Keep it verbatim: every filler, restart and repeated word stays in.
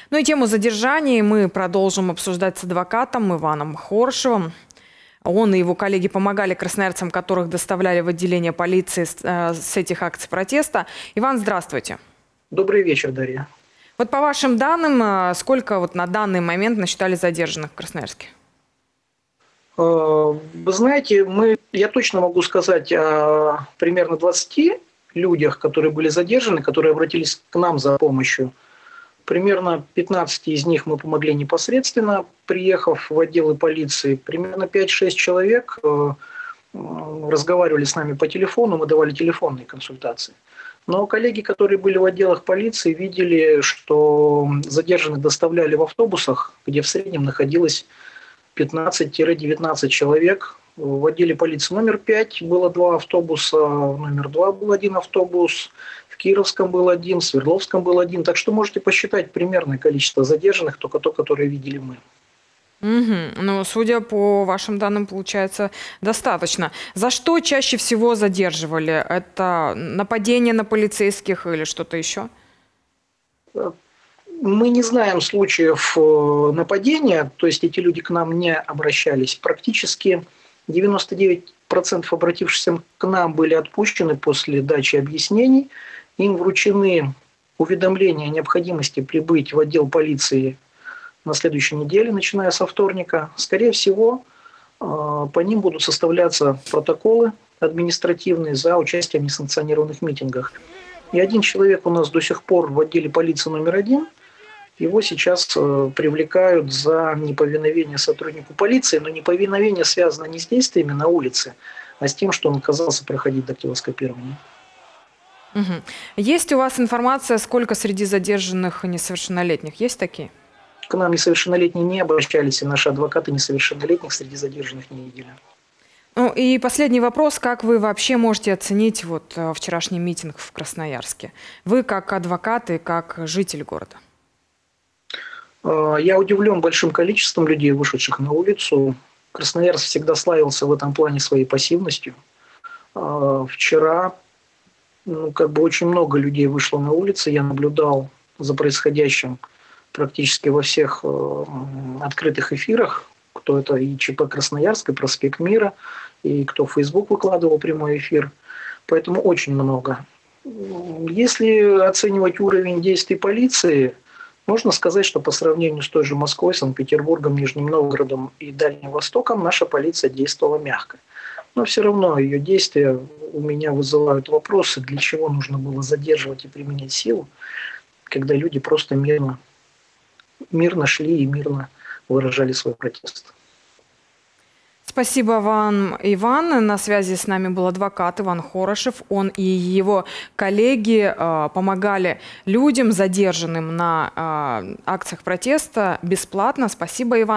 Ну и тему задержаний мы продолжим обсуждать с адвокатом Иваном Хорошевым. Он и его коллеги помогали красноярцам, которых доставляли в отделение полиции с, с этих акций протеста. Иван, здравствуйте. Добрый вечер, Дарья. Вот по вашим данным, сколько вот на данный момент насчитали задержанных в Красноярске? Вы знаете, мы, я точно могу сказать о примерно двадцати людях, которые были задержаны, которые обратились к нам за помощью. Примерно пятнадцати из них мы помогли непосредственно, приехав в отделы полиции. Примерно пять-шесть человек разговаривали с нами по телефону, мы давали телефонные консультации. Но коллеги, которые были в отделах полиции, видели, что задержанных доставляли в автобусах, где в среднем находилось пятнадцать-девятнадцать человек. В отделе полиции номер пять было два автобуса, номер два был один автобус, в Кировском был один, в Свердловском был один. Так что можете посчитать примерное количество задержанных, только то, которое видели мы. Угу. Ну, судя по вашим данным, получается достаточно. За что чаще всего задерживали? Это нападение на полицейских или что-то еще? Мы не знаем случаев нападения, то есть эти люди к нам не обращались. Практически девяносто девять процентов обратившихся к нам были отпущены после дачи объяснений. Им вручены уведомления о необходимости прибыть в отдел полиции на следующей неделе, начиная со вторника. Скорее всего, по ним будут составляться протоколы административные за участие в несанкционированных митингах. И один человек у нас до сих пор в отделе полиции номер один. Его сейчас привлекают за неповиновение сотруднику полиции, но неповиновение связано не с действиями на улице, а с тем, что он отказался проходить дактилоскопирование. Угу. Есть у вас информация, сколько среди задержанных несовершеннолетних? Есть такие? К нам несовершеннолетние не обращались, и наши адвокаты несовершеннолетних среди задержанных не видели. Ну и последний вопрос. Как вы вообще можете оценить вот вчерашний митинг в Красноярске? Вы как адвокат и как житель города. Я удивлен большим количеством людей, вышедших на улицу. Красноярск всегда славился в этом плане своей пассивностью. Вчера ну, как бы очень много людей вышло на улицы. Я наблюдал за происходящим практически во всех открытых эфирах. Кто это и ЧП Красноярск, и Проспект Мира, и кто в Facebook выкладывал прямой эфир. Поэтому очень много. Если оценивать уровень действий полиции, можно сказать, что по сравнению с той же Москвой, Санкт-Петербургом, Нижним Новгородом и Дальним Востоком наша полиция действовала мягко. Но все равно ее действия у меня вызывают вопросы, для чего нужно было задерживать и применять силу, когда люди просто мирно, мирно шли и мирно выражали свой протест. Спасибо вам, Иван. На связи с нами был адвокат Иван Хорошев. Он и его коллеги э, помогали людям, задержанным на э, акциях протеста, бесплатно. Спасибо, Иван.